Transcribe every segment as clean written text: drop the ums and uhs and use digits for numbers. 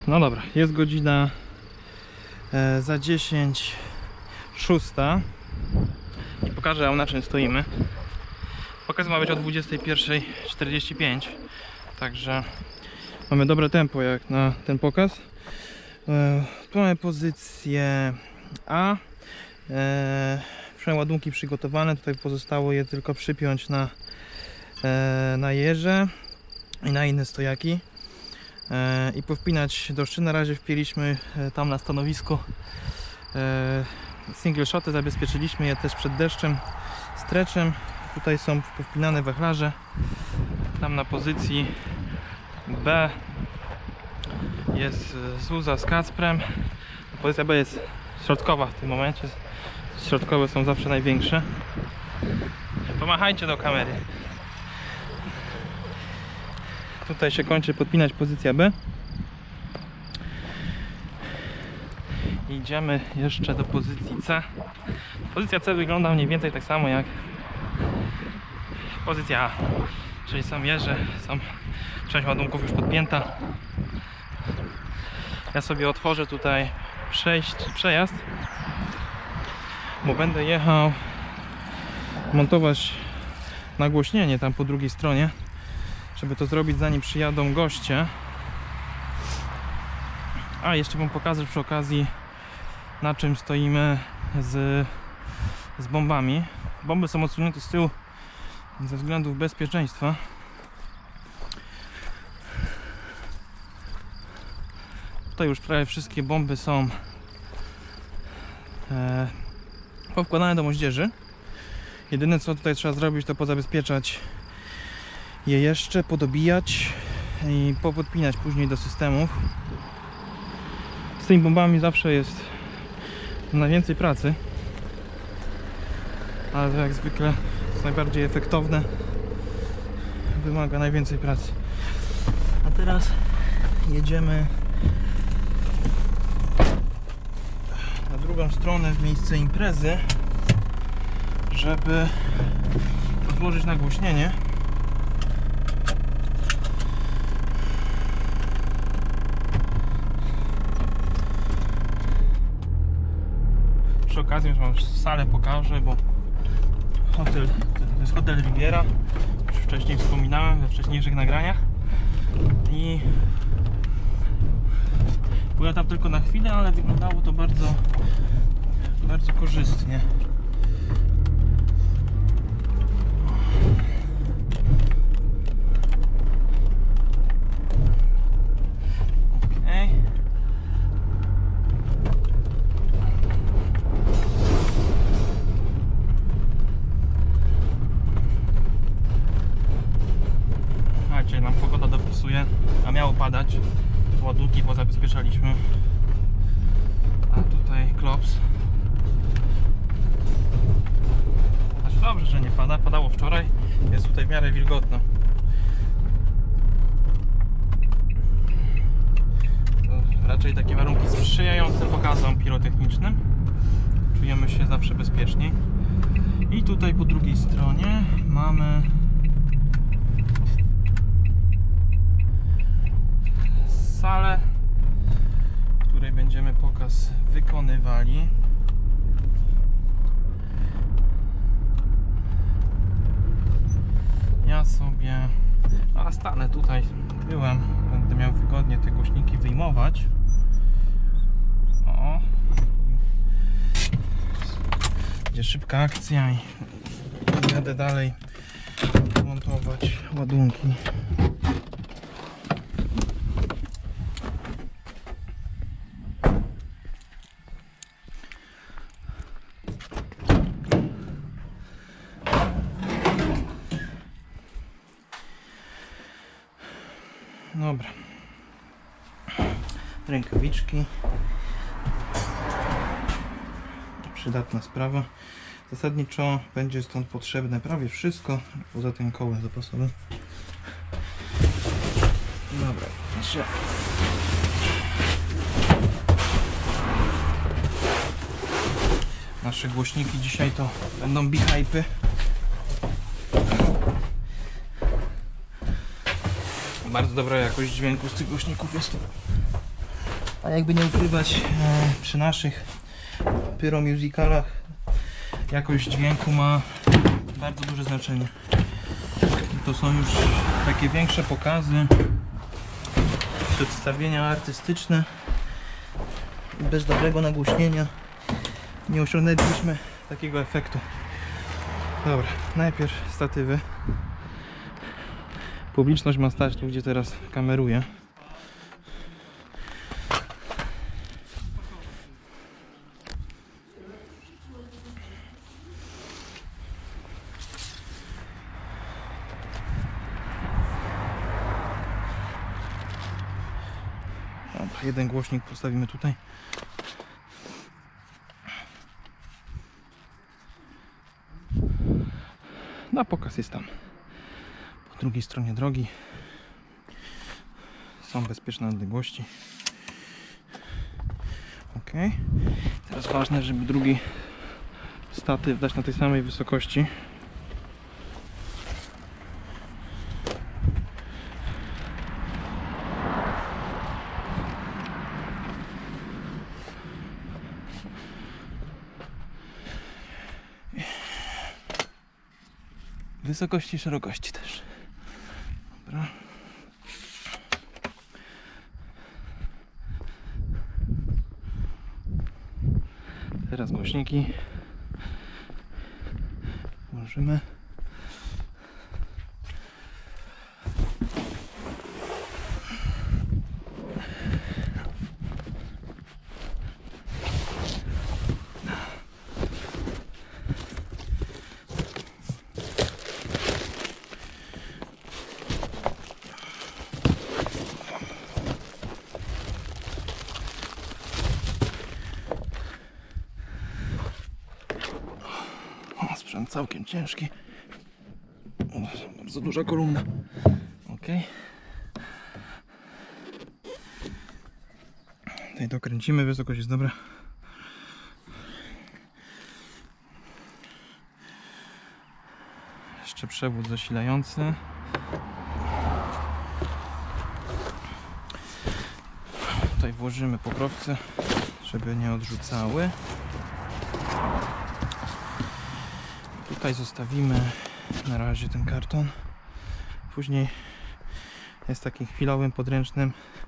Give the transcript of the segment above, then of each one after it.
No dobra, jest godzina za 10:06 i pokażę wam, na czym stoimy. Pokaz ma być o 21:45, także mamy dobre tempo jak na ten pokaz. Tu mamy pozycję A, przeładunki przygotowane, tutaj pozostało je tylko przypiąć na jeże i na inne stojaki i powpinać do szyn. Na razie wpięliśmy tam na stanowisku single shoty, zabezpieczyliśmy je też przed deszczem stretchem. Tutaj są powpinane wachlarze. Tam na pozycji B jest Zuza z Kacprem. Pozycja B jest środkowa w tym momencie. Środkowe są zawsze największe. Pomachajcie do kamery. Tutaj się kończy podpinać pozycja B. Idziemy jeszcze do pozycji C. Pozycja C wygląda mniej więcej tak samo jak pozycja A. Czyli są jeże, część ładunków już podpięta. Ja sobie otworzę tutaj przejazd, bo będę jechał montować nagłośnienie tam po drugiej stronie, żeby to zrobić zanim przyjadą goście. A jeszcze wam pokażę przy okazji, na czym stoimy z bombami. Bomby są odsunięte z tyłu ze względów bezpieczeństwa. Tutaj już prawie wszystkie bomby są powkładane do moździerzy. Jedyne co tutaj trzeba zrobić, to pozabezpieczać je jeszcze, podobijać i popodpinać później do systemów. Z tymi bombami zawsze jest najwięcej pracy, ale to jak zwykle jest najbardziej efektowne, wymaga najwięcej pracy. A teraz jedziemy na drugą stronę w miejsce imprezy, żeby złożyć nagłośnienie. Przy okazji już wam salę pokażę, bo to jest hotel Riviera, już wcześniej wspominałem we wcześniejszych nagraniach i byłem tam tylko na chwilę, ale wyglądało to bardzo korzystnie. Nam pogoda dopisuje, a miało padać. Ładunki pozabezpieczaliśmy. A tutaj klops. Znaczy dobrze, że nie pada. Padało wczoraj. Jest tutaj w miarę wilgotno. To raczej takie warunki sprzyjające pokazom pirotechnicznym. Czujemy się zawsze bezpieczniej. I tutaj po drugiej stronie mamy salę, w której będziemy pokaz wykonywali. Ja sobie stanę tutaj, będę miał wygodnie te głośniki wyjmować. O, będzie szybka akcja i będę dalej montować ładunki. Dobra, rękawiczki, przydatna sprawa. Zasadniczo będzie stąd potrzebne prawie wszystko, poza tym kołem zapasowym. Dobra, nasze głośniki dzisiaj to będą Be-Hypy. Bardzo dobra jakość dźwięku z tych głośników jest. A jakby nie ukrywać, przy naszych pyromusicalach jakość dźwięku ma bardzo duże znaczenie. To są już takie większe pokazy, przedstawienia artystyczne. Bez dobrego nagłośnienia nie osiągnęliśmy takiego efektu. Dobra, najpierw statywy. Publiczność ma stać tu, gdzie teraz kameruję. Dobra, jeden głośnik postawimy tutaj. Na pokaz jest tam. Po drugiej stronie drogi. Są bezpieczne odległości. Ok. Teraz ważne, żeby drugi statyw dać na tej samej wysokości. Wysokości i szerokości też. Dobra. Teraz głośniki włożymy. Sprzęt całkiem ciężki. Bardzo duża kolumna. Ok. Tutaj dokręcimy, wysokość jest dobra. Jeszcze przewód zasilający. Tutaj włożymy pokrowce, żeby nie odrzucały. Tutaj zostawimy na razie ten karton. Później jest takim chwilowym, podręcznym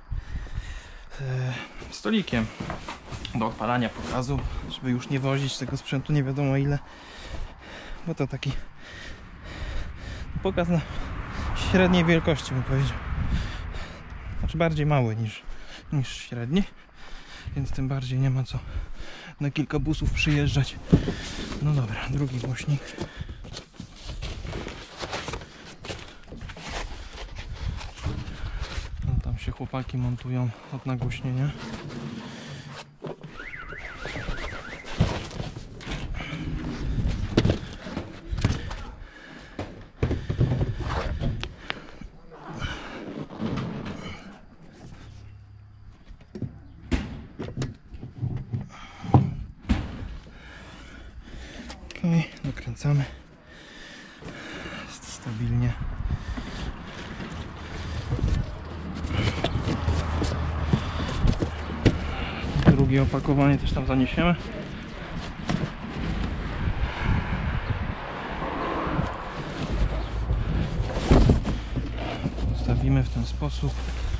stolikiem do odpalania pokazu, żeby już nie wozić tego sprzętu nie wiadomo ile, bo to taki pokaz na średniej wielkości, bym powiedział. Znaczy bardziej mały niż średni, więc tym bardziej nie ma co na kilka busów przyjeżdżać. No dobra, drugi głośnik. No, tam się chłopaki montują od nagłośnienia. Dokręcamy. Jest stabilnie. Drugie opakowanie też tam zaniesiemy. Postawimy w ten sposób.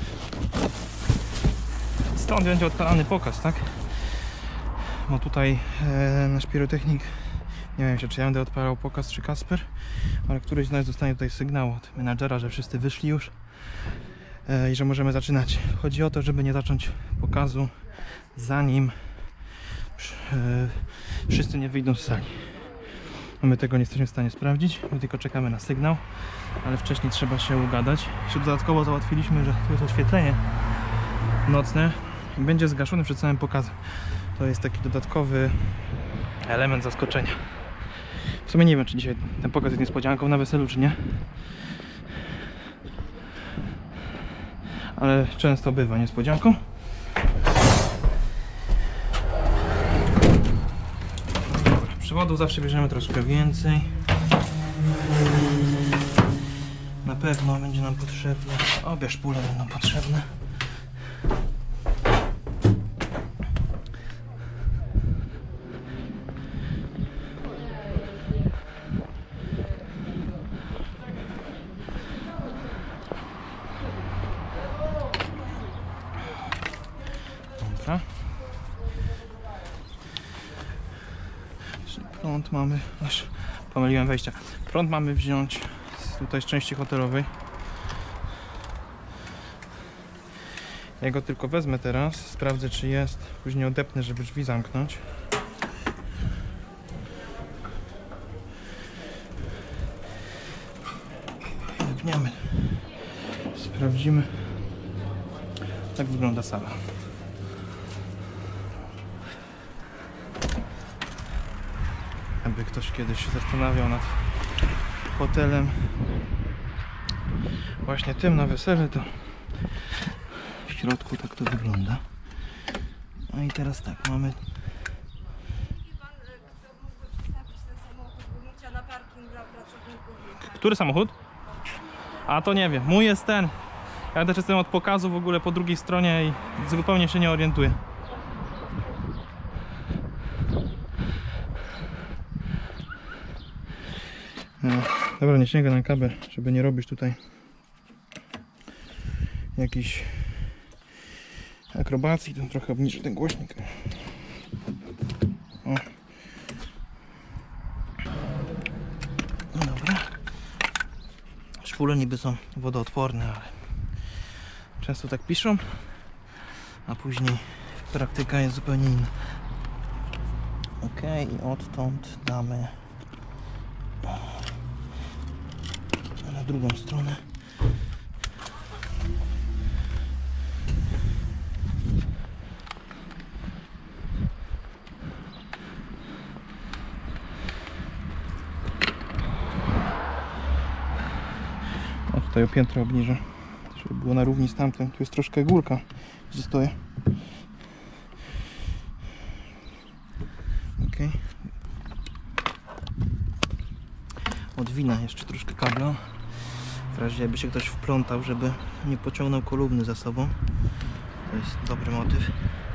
Stąd będzie odpalany pokaz, tak? Bo tutaj nasz pirotechnik, nie wiem czy ja będę odpalał pokaz czy Kasper, ale któryś z nas dostanie tutaj sygnał od menadżera, że wszyscy wyszli już i że możemy zaczynać. Chodzi o to, żeby nie zacząć pokazu zanim wszyscy nie wyjdą z sali. My tego nie jesteśmy w stanie sprawdzić, my tylko czekamy na sygnał, ale wcześniej trzeba się ugadać. Jeszcze dodatkowo załatwiliśmy, że tu jest oświetlenie nocne i będzie zgaszone przed całym pokazem. To jest taki dodatkowy element zaskoczenia. W sumie nie wiem, czy dzisiaj ten pokaz jest niespodzianką na weselu, czy nie. Ale często bywa niespodzianką. Przewodów zawsze bierzemy troszkę więcej. Na pewno będzie nam potrzebne, obie szpule będą potrzebne. Dobra. Prąd mamy, aż pomyliłem wejścia. Prąd mamy wziąć tutaj z części hotelowej. Ja go tylko wezmę teraz, sprawdzę czy jest, później odepnę, żeby drzwi zamknąć. Odepniemy. Sprawdzimy, jak wygląda sala. Jakby ktoś kiedyś się zastanawiał nad hotelem właśnie tym na wesele, to w środku tak to wygląda. No i teraz tak, mamy... Który samochód? A to nie wiem, mój jest ten. Ja też jestem od pokazu w ogóle po drugiej stronie i zupełnie się nie orientuję. No, dobra, nie sięgę na kabel, żeby nie robić tutaj jakiejś akrobacji, to trochę obniżę ten głośnik. O. No dobra. Szpule niby są wodoodporne, ale często tak piszą, a później praktyka jest zupełnie inna. Ok, i odtąd damy na drugą stronę. O, tutaj o piętro obniżę, żeby było na równi z tamtym. Tu jest troszkę górka, gdzie stoję. Ok. Odwinę jeszcze troszkę kabla, w razie jakby się ktoś wplątał, żeby nie pociągnął kolumny za sobą. To jest dobry motyw.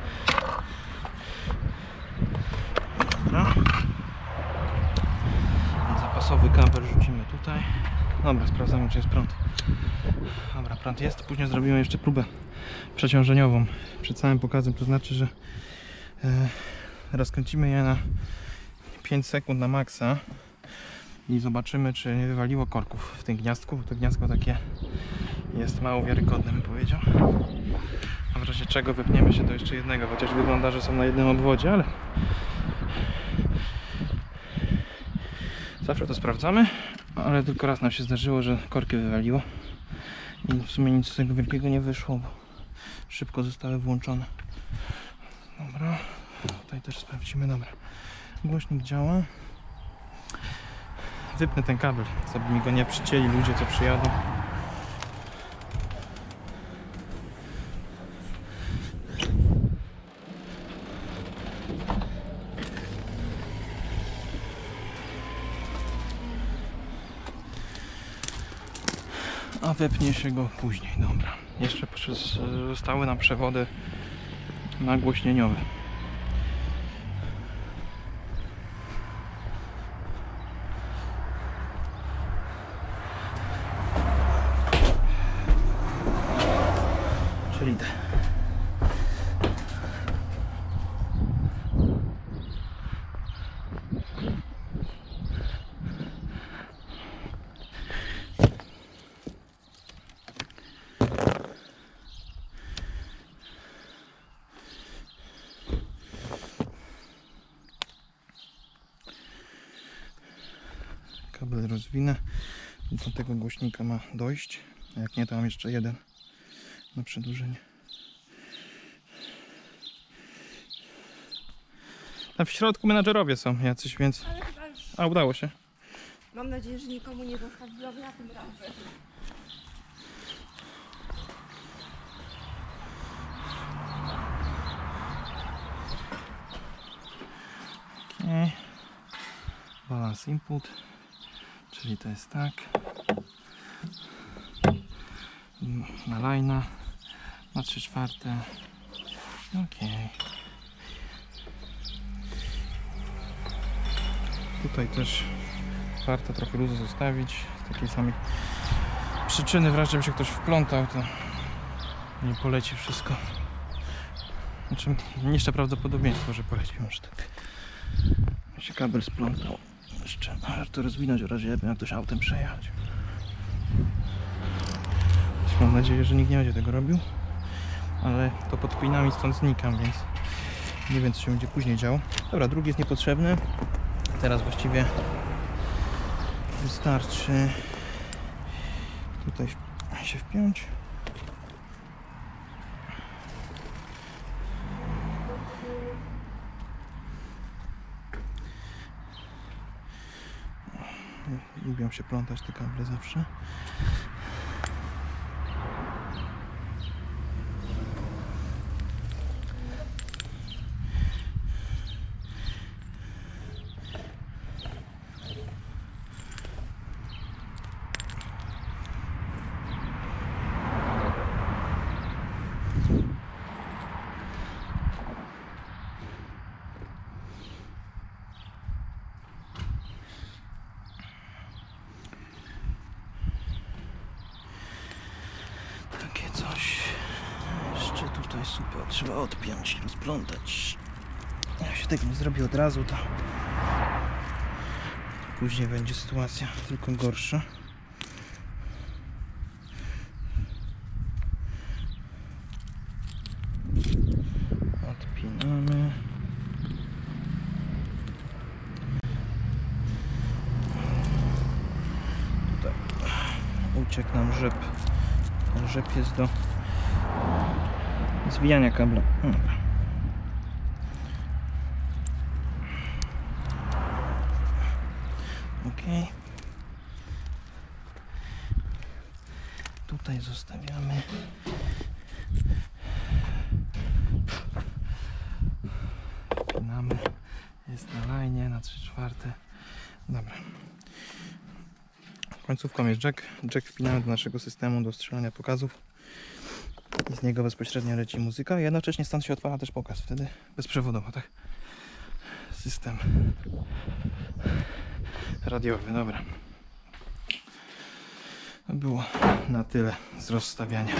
Dobra. Zapasowy kabel rzucimy tutaj. Dobra, sprawdzamy czy jest prąd. Dobra, prąd jest. Później zrobimy jeszcze próbę przeciążeniową przed całym pokazem, to znaczy, że rozkręcimy je na 5 sekund na maksa i zobaczymy czy nie wywaliło korków w tym gniazdku, bo to gniazdko takie jest mało wiarygodne, bym powiedział. A w razie czego wypniemy się do jeszcze jednego, chociaż wygląda, że są na jednym obwodzie, ale zawsze to sprawdzamy, ale tylko raz nam się zdarzyło, że korki wywaliło i w sumie nic z tego wielkiego nie wyszło, bo szybko zostały włączone. Dobra, tutaj też sprawdzimy. Dobra, głośnik działa. Wypnę ten kabel, żeby mi go nie przycięli ludzie, co przyjadą. A wepnie się go później. Dobra, jeszcze zostały nam przewody nagłośnieniowe. Czyli te. Kabel rozwinę. Do tego głośnika ma dojść. A jak nie, to mam jeszcze jeden na przedłużenie. A w środku menadżerowie są jacyś, więc... A udało się. Mam nadzieję, że nikomu nie zostawiłam ja tym razem. Okay. Balance input, czyli to jest tak. Na line'a, na 3/4. Ok. Tutaj też warto trochę luzu zostawić z takiej samej przyczyny, w razie by się ktoś wplątał, to nie poleci wszystko. Znaczy, niższe prawdopodobieństwo, że poleci już tak. Się kabel splątał. Jeszcze, ale to rozwinąć w razie jakby jak ktoś autem przejechać. Mam nadzieję, że nikt nie będzie tego robił. Ale to podpinam i stąd znikam, więc nie wiem, co się będzie później działo. Dobra, drugi jest niepotrzebny. Teraz właściwie wystarczy tutaj się wpiąć. Lubią się plątać te kable zawsze. Takie coś. Jeszcze tutaj super trzeba odpiąć, rozplątać. Jak się tego nie zrobi od razu, to później będzie sytuacja tylko gorsza. Odpinamy. Tutaj uciekł nam rzep. Ten rzep jest do zwijania kabla. Ok. Tutaj zostawiamy. Wpinamy. Jest na lajnie, na 3/4. Dobra. Końcówką jest jack. Jack wpinamy do naszego systemu do strzelania pokazów. I z niego bezpośrednio leci muzyka. I jednocześnie stąd się odpala też pokaz. Wtedy bezprzewodowo, tak? System radiowy, dobra. To było na tyle z rozstawiania.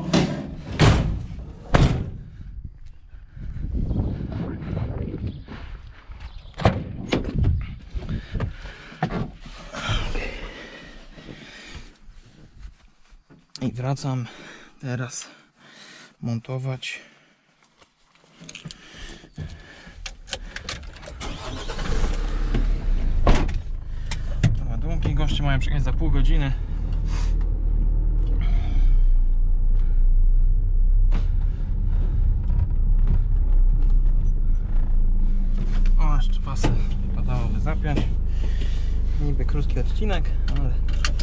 I wracam teraz montować ładunki. Goście mają przyjechać za pół godziny. O, jeszcze pasy wypadałoby zapiąć. Niby krótki odcinek, ale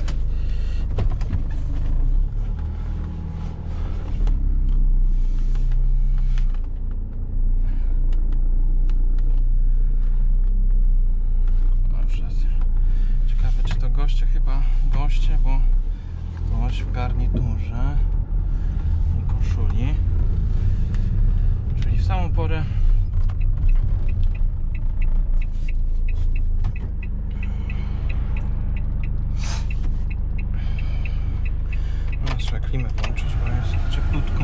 goście, bo ktoś w garniturze i koszuli, czyli w samą porę trzeba klimę włączyć, bo jest cieplutko.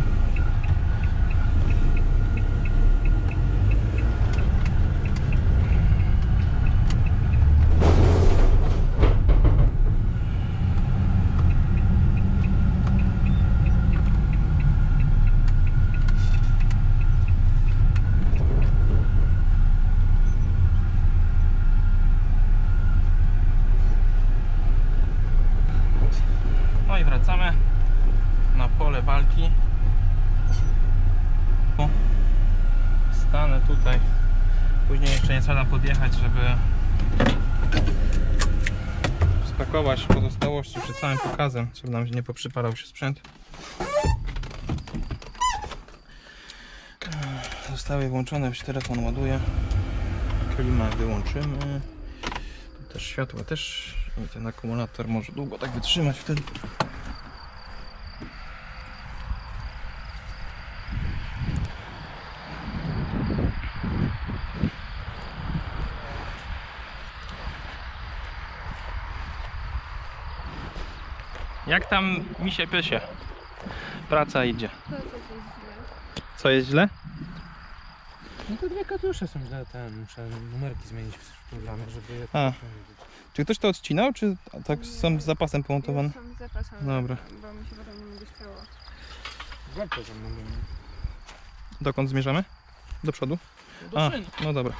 No i wracamy na pole walki. Stanę tutaj. Później jeszcze nie trzeba podjechać, żeby spakować pozostałości przed całym pokazem, żeby nam nie poprzyparał się sprzęt. Zostały włączone, już telefon ładuje. Klimę wyłączymy. Tu też światła też. I ten akumulator może długo tak wytrzymać wtedy. Jak tam misie pysie? Praca idzie. To coś jest źle. Co jest źle? No to dwie katusze są źle, muszę numerki zmienić w programie, żeby je A. wiedzieć. Czy ktoś to odcinał, czy tak są z zapasem pomontowane? Są z zapasem, Dobra. bo mi się potem nie będzie chciało. Warto ze mną. Dokąd zmierzamy? Do przodu? A, no dobra.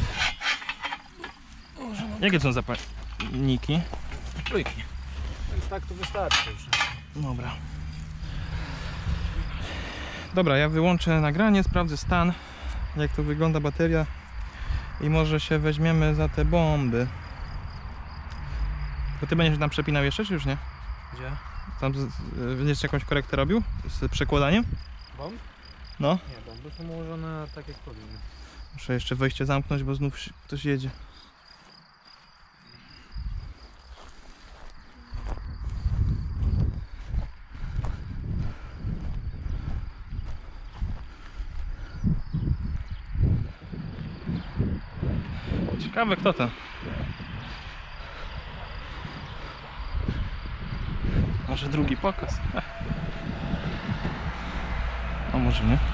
Jakie są zapalniki? Trójki. Więc tak to wystarczy już. Dobra. Dobra, ja wyłączę nagranie, sprawdzę stan, jak to wygląda bateria i może się weźmiemy za te bomby. To ty będziesz tam przepinał jeszcze, czy już nie? Gdzie? Tam będziesz jakąś korektę robił z przekładaniem? Bomb? No. Nie, bomby są ułożone tak jak powinny. Muszę jeszcze wejście zamknąć, bo znów ktoś jedzie. Ciekawe kto to. Może drugi pokaz. A może nie?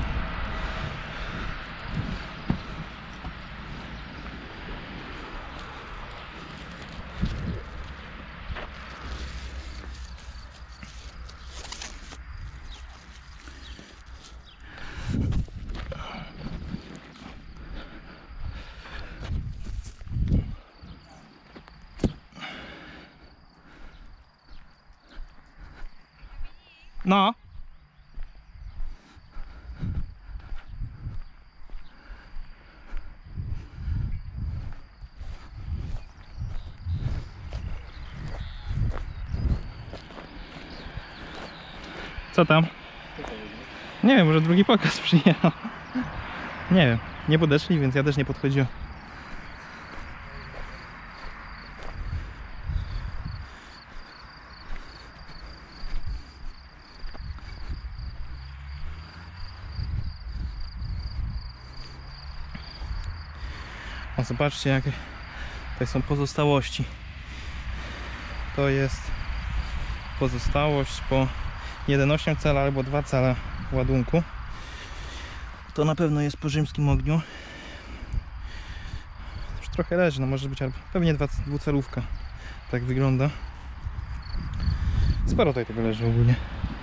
No. Co tam? Nie wiem, może drugi pokaz przyjechał. Nie wiem, nie podeszli, więc ja też nie podchodziłem. O, zobaczcie, jakie tutaj są pozostałości. To jest pozostałość po 1,8 cala albo 2 cala ładunku. To na pewno jest po rzymskim ogniu. Już trochę leży, no może być pewnie dwucelówka. Tak wygląda. Sporo tutaj tego leży ogólnie.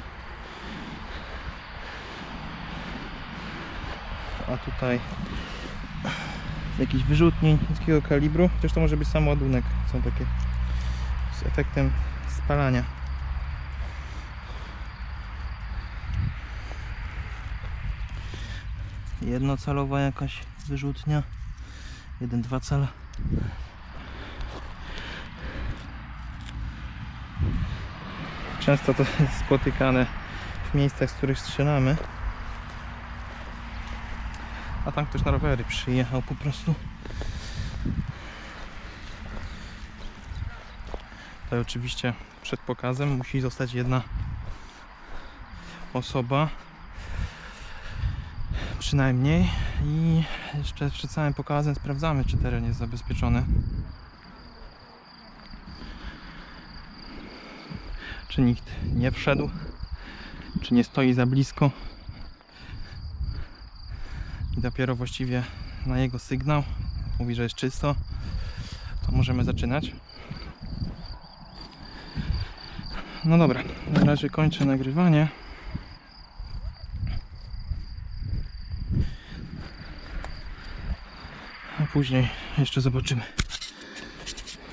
A tutaj jakiś wyrzutnie niskiego kalibru, chociaż to może być sam ładunek. Są takie z efektem spalania. Jednocalowa jakaś wyrzutnia, 1-2 cala. Często to jest spotykane w miejscach, z których strzelamy. A tam ktoś na rowery przyjechał po prostu. Tutaj oczywiście przed pokazem musi zostać jedna osoba przynajmniej i jeszcze przed samym pokazem sprawdzamy, czy teren jest zabezpieczony, czy nikt nie wszedł, czy nie stoi za blisko i dopiero właściwie na jego sygnał mówi, że jest czysto, to możemy zaczynać. No dobra, na razie kończę nagrywanie. A później jeszcze zobaczymy.